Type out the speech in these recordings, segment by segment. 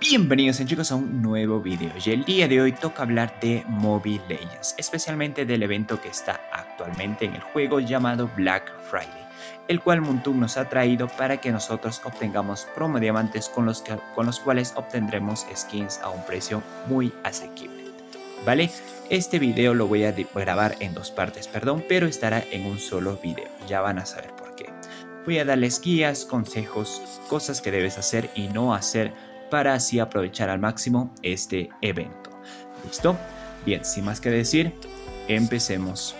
Bienvenidos chicos a un nuevo video y el día de hoy toca hablar de Mobile Legends, especialmente del evento que está actualmente en el juego llamado Black Friday, el cual Moontung nos ha traído para que nosotros obtengamos promo diamantes con los cuales obtendremos skins a un precio muy asequible, ¿vale? Este video lo voy a grabar en dos partes, pero estará en un solo video, ya van a saber por qué. Voy a darles guías, consejos, cosas que debes hacer y no hacer para así aprovechar al máximo este evento. ¿Listo? Bien, sin más que decir, empecemos.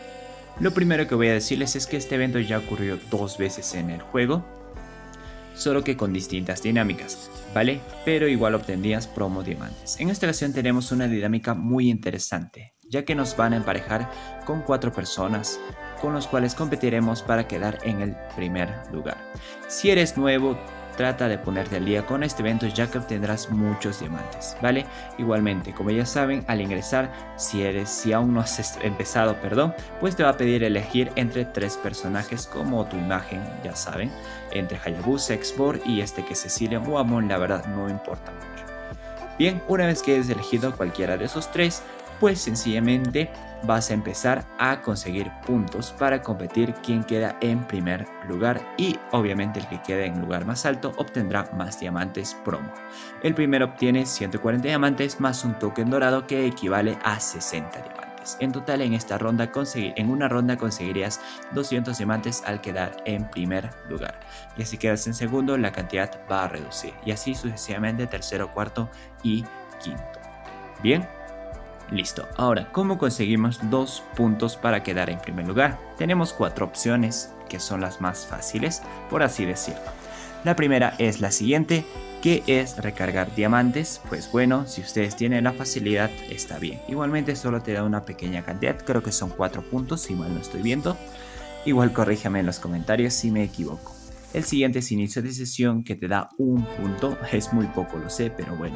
Lo primero que voy a decirles es que este evento ya ocurrió dos veces en el juego, solo que con distintas dinámicas, ¿vale? Pero igual obtendrías promo diamantes. En esta ocasión tenemos una dinámica muy interesante, ya que nos van a emparejar con 4 personas, con los cuales competiremos para quedar en el primer lugar. Si eres nuevo, trata de ponerte al día con este evento ya que obtendrás muchos diamantes, ¿vale? Igualmente, como ya saben, al ingresar, si aún no has empezado, pues te va a pedir elegir entre 3 personajes como tu imagen, ya saben, entre Hayabusa, Export y este que es Cecilia o Amon, la verdad no importa mucho. Bien, una vez que hayas elegido cualquiera de esos 3, pues sencillamente vas a empezar a conseguir puntos para competir quién queda en primer lugar y obviamente el que quede en lugar más alto obtendrá más diamantes promo. El primero obtiene 140 diamantes más un token dorado que equivale a 60 diamantes. En total en una ronda conseguirías 200 diamantes al quedar en primer lugar. Y si quedas en segundo la cantidad va a reducir y así sucesivamente tercero, cuarto y quinto. Bien. Listo, ahora, ¿cómo conseguimos 2 puntos para quedar en primer lugar? Tenemos 4 opciones que son las más fáciles, por así decirlo. La primera es la siguiente, que es recargar diamantes. Pues bueno, si ustedes tienen la facilidad, está bien. Igualmente solo te da una pequeña cantidad, creo que son 4 puntos, si mal no estoy viendo. Igual corríjame en los comentarios si me equivoco. El siguiente es inicio de sesión, que te da 1 punto, es muy poco, lo sé, pero bueno.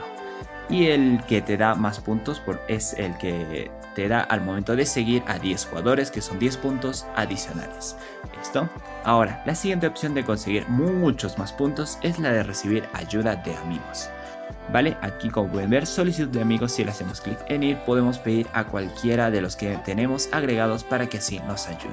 Y el que te da más puntos es el que te da al momento de seguir a 10 jugadores, que son 10 puntos adicionales. ¿Listo? Ahora, la siguiente opción de conseguir muchos más puntos es la de recibir ayuda de amigos. ¿Vale? Aquí, como pueden ver, solicitud de amigos, si le hacemos clic en ir, podemos pedir a cualquiera de los que tenemos agregados para que así nos ayude.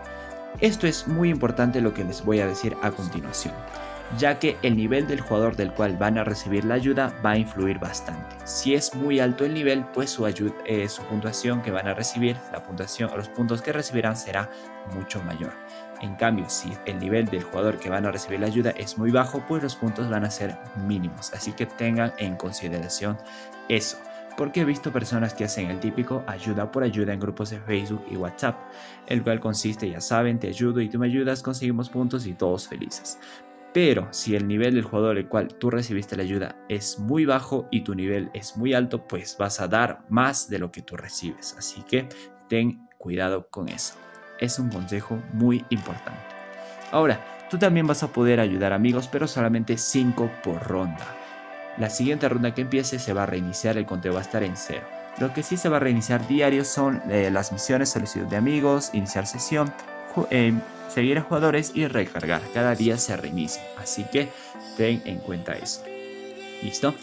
Esto es muy importante lo que les voy a decir a continuación, ya que el nivel del jugador del cual van a recibir la ayuda va a influir bastante. Si es muy alto el nivel, pues su puntuación que van a recibir, los puntos que recibirán será mucho mayor. En cambio, si el nivel del jugador que van a recibir la ayuda es muy bajo, pues los puntos van a ser mínimos. Así que tengan en consideración eso. Porque he visto personas que hacen el típico ayuda por ayuda en grupos de Facebook y WhatsApp, el cual consiste, ya saben, te ayudo y tú me ayudas, conseguimos puntos y todos felices. Pero si el nivel del jugador el cual tú recibiste la ayuda es muy bajo y tu nivel es muy alto, pues vas a dar más de lo que tú recibes. Así que ten cuidado con eso. Es un consejo muy importante. Ahora, tú también vas a poder ayudar amigos, pero solamente 5 por ronda. La siguiente ronda que empiece se va a reiniciar, el conteo va a estar en 0. Lo que sí se va a reiniciar diario son las misiones, solicitud de amigos, iniciar sesión, seguir a jugadores y recargar. Cada día se reinicia, así que ten en cuenta eso. ¿Listo?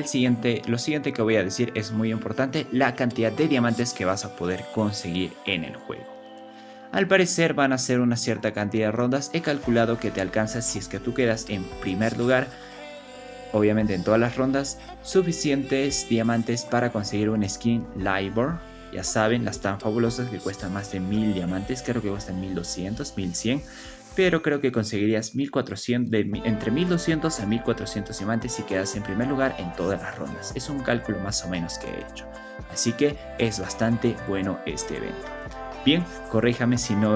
Lo siguiente que voy a decir es muy importante, la cantidad de diamantes que vas a poder conseguir en el juego. Al parecer van a ser una cierta cantidad de rondas. He calculado que te alcanza, si es que tú quedas en primer lugar, obviamente en todas las rondas, suficientes diamantes para conseguir un skin Livor. Ya saben, las tan fabulosas que cuestan más de 1000 diamantes, creo que cuestan 1200, 1100, pero creo que conseguirías 1400, entre 1200 a 1400 diamantes si quedas en primer lugar en todas las rondas. Es un cálculo más o menos que he hecho, así que es bastante bueno este evento. Bien, corríjame si no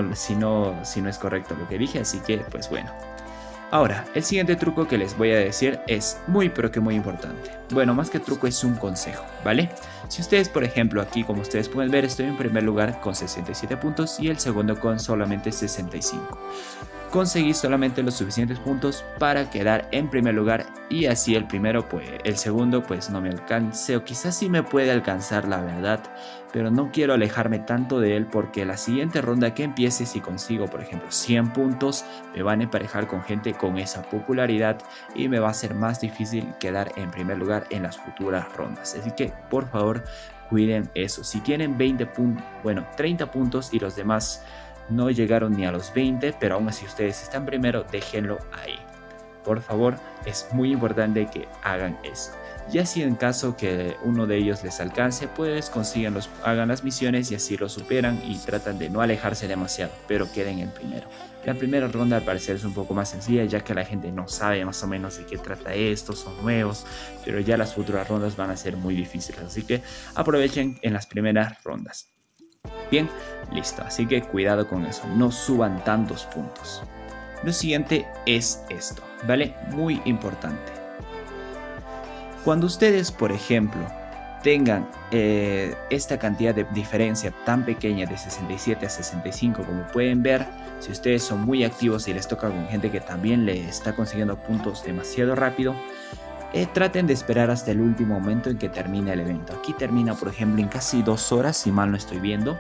es correcto lo que dije, así que pues bueno. Ahora, el siguiente truco que les voy a decir es muy importante. Bueno, más que truco es un consejo, ¿vale? Si ustedes, por ejemplo, aquí como ustedes pueden ver, estoy en primer lugar con 67 puntos y el segundo con solamente 65. conseguí solamente los suficientes puntos para quedar en primer lugar, y así el segundo pues no me alcance, o quizás sí me puede alcanzar, la verdad, pero no quiero alejarme tanto de él, porque la siguiente ronda que empiece, si consigo por ejemplo 100 puntos, me van a emparejar con gente con esa popularidad y me va a ser más difícil quedar en primer lugar en las futuras rondas. Así que por favor cuiden eso. Si tienen 30 puntos y los demás no llegaron ni a los 20, pero aún así ustedes están primero, déjenlo ahí. Por favor, es muy importante que hagan eso. Ya si en caso que uno de ellos les alcance, pues hagan las misiones y así lo superan y tratan de no alejarse demasiado, pero queden en primero. La primera ronda al parecer es un poco más sencilla, ya que la gente no sabe más o menos de qué trata esto, son nuevos, pero ya las futuras rondas van a ser muy difíciles, así que aprovechen en las primeras rondas. Bien, listo, así que cuidado con eso, no suban tantos puntos. Lo siguiente es esto, ¿vale? Muy importante. Cuando ustedes, por ejemplo, tengan esta cantidad de diferencia tan pequeña de 67 a 65, como pueden ver, si ustedes son muy activos y les toca con gente que también le está consiguiendo puntos demasiado rápido, traten de esperar hasta el último momento en que termine el evento. Aquí termina, por ejemplo, en casi 2 horas, si mal no estoy viendo,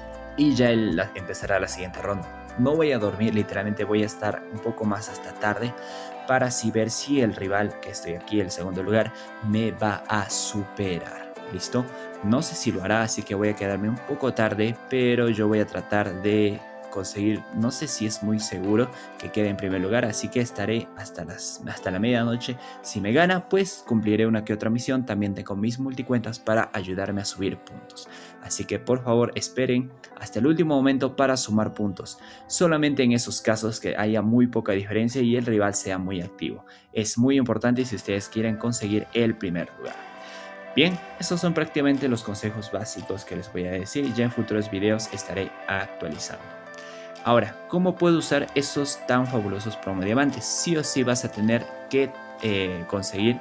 y ya empezará la siguiente ronda. No voy a dormir, literalmente voy a estar un poco más hasta tarde para así ver si el rival, que estoy aquí en el segundo lugar, me va a superar. ¿Listo? No sé si lo hará, así que voy a quedarme un poco tarde, pero yo voy a tratar de conseguir, no sé si es muy seguro que quede en primer lugar, así que estaré hasta la medianoche. Si me gana, pues cumpliré una que otra misión. También tengo mis multicuentas para ayudarme a subir puntos, así que por favor esperen hasta el último momento para sumar puntos, solamente en esos casos que haya muy poca diferencia y el rival sea muy activo. Es muy importante si ustedes quieren conseguir el primer lugar. Bien, estos son prácticamente los consejos básicos que les voy a decir, y ya en futuros videos estaré actualizando. Ahora, ¿cómo puedo usar esos tan fabulosos promo diamantes? Sí o sí vas a tener que conseguir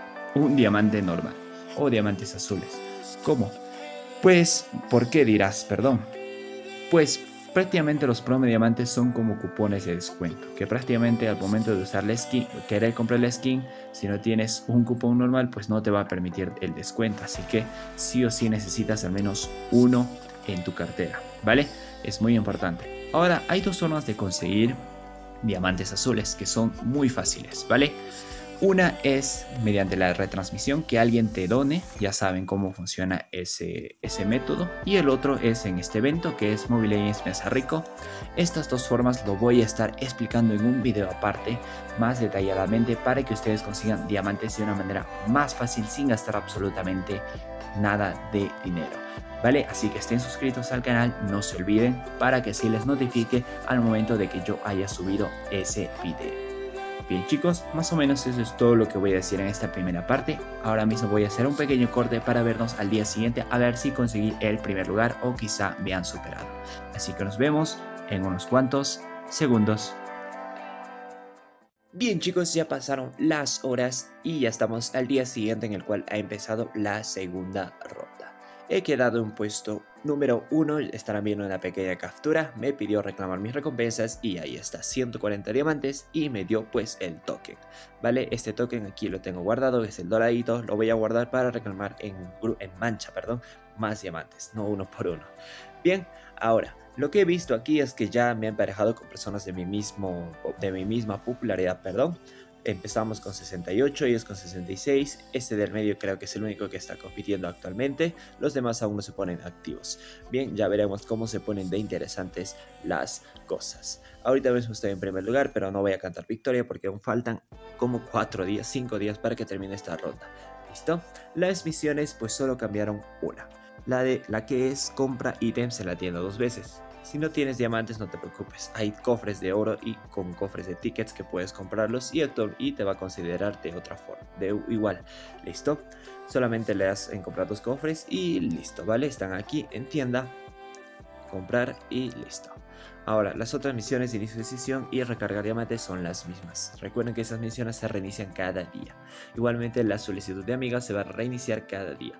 un diamante normal o diamantes azules. ¿Cómo? Pues, ¿por qué dirás? Perdón. Pues prácticamente los promo diamantes son como cupones de descuento, que prácticamente al momento de usar la skin, querer comprar la skin, si no tienes un cupón normal, pues no te va a permitir el descuento. Así que sí o sí necesitas al menos uno en tu cartera, ¿vale? Es muy importante. Ahora, hay dos formas de conseguir diamantes azules que son muy fáciles, ¿vale? Una es mediante la retransmisión, que alguien te done, ya saben cómo funciona ese método. Y el otro es en este evento, que es Mobile Legends Mesa Rico. Estas dos formas lo voy a estar explicando en un video aparte, más detalladamente, para que ustedes consigan diamantes de una manera más fácil, sin gastar absolutamente nada de dinero, ¿vale? Así que estén suscritos al canal, no se olviden, para que así les notifique al momento de que yo haya subido ese video. Bien chicos, más o menos eso es todo lo que voy a decir en esta primera parte. Ahora mismo voy a hacer un pequeño corte para vernos al día siguiente, a ver si conseguí el primer lugar o quizá me han superado. Así que nos vemos en unos cuantos segundos. Bien chicos, ya pasaron las horas y ya estamos al día siguiente, en el cual ha empezado la segunda ronda. He quedado en puesto número 1, estarán viendo una pequeña captura, me pidió reclamar mis recompensas y ahí está, 140 diamantes, y me dio pues el token, ¿vale? Este token aquí lo tengo guardado, es el doradito, lo voy a guardar para reclamar en mancha, más diamantes, no uno por uno. Bien, ahora, lo que he visto aquí es que ya me he emparejado con personas de mi misma popularidad, Empezamos con 68, ellos con 66, este del medio creo que es el único que está compitiendo actualmente, los demás aún no se ponen activos. Bien, ya veremos cómo se ponen de interesantes las cosas. Ahorita mismo estoy en primer lugar, pero no voy a cantar victoria porque aún faltan como 5 días para que termine esta ronda. ¿Listo? Las misiones pues solo cambiaron una. La que es compra ítems en la tienda 2 veces. Si no tienes diamantes, no te preocupes, hay cofres de oro y con cofres de tickets que puedes comprarlos y te va a considerar de otra forma, igual. ¿Listo? Solamente le das en comprar 2 cofres y listo, ¿vale? Están aquí en tienda, comprar y listo. Ahora, las otras misiones de inicio de sesión y recargar diamantes son las mismas. Recuerden que esas misiones se reinician cada día. Igualmente la solicitud de amigas se va a reiniciar cada día.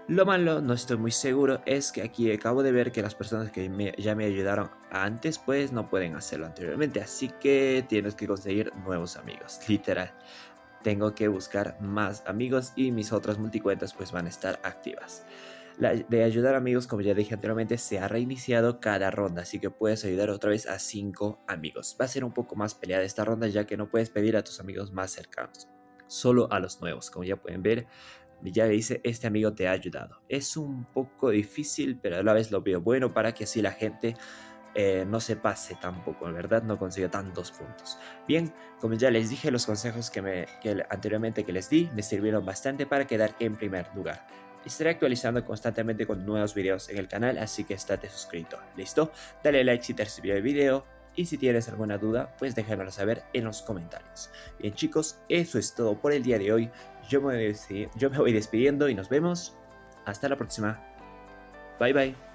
Lo malo, no estoy muy seguro, es que aquí acabo de ver que las personas que ya me ayudaron antes pues no pueden hacerlo anteriormente, así que tienes que conseguir nuevos amigos, literal. Tengo que buscar más amigos y mis otras multicuentas pues van a estar activas. La de ayudar amigos, como ya dije anteriormente, se ha reiniciado cada ronda, así que puedes ayudar otra vez a 5 amigos. Va a ser un poco más peleada esta ronda ya que no puedes pedir a tus amigos más cercanos, solo a los nuevos. Como ya pueden ver, ya dice, este amigo te ha ayudado. Es un poco difícil, pero a la vez lo veo bueno para que así la gente no se pase tampoco, ¿verdad? No consiga tantos puntos. Bien, como ya les dije, los consejos anteriormente que les di me sirvieron bastante para quedar en primer lugar. Estaré actualizando constantemente con nuevos videos en el canal, así que estate suscrito. ¿Listo? Dale like si te sirvió el video. Y si tienes alguna duda, pues déjamelo saber en los comentarios. Bien chicos, eso es todo por el día de hoy. Yo me voy despidiendo y nos vemos. Hasta la próxima. Bye bye.